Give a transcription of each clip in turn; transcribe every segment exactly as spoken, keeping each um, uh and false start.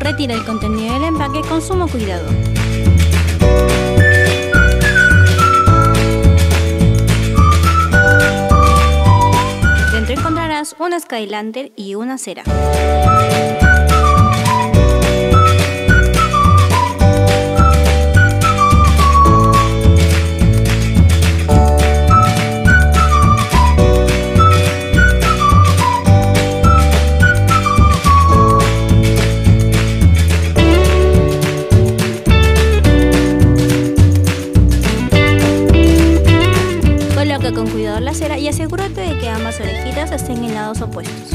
Retira el contenido del empaque con sumo cuidado. Dentro encontrarás una Skylantern y una cera. Coloca con cuidado la cera y asegúrate de que ambas orejitas estén en lados opuestos.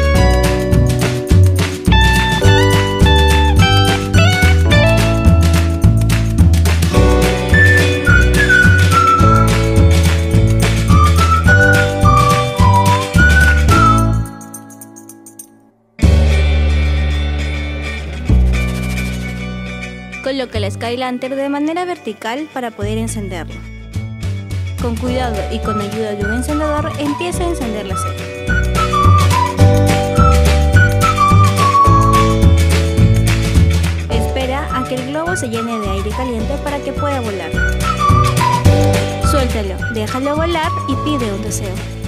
Coloca la Skylantern de manera vertical para poder encenderlo. Con cuidado y con ayuda de un encendedor, empieza a encender la cera. Espera a que el globo se llene de aire caliente para que pueda volar. Suéltalo, déjalo volar y pide un deseo.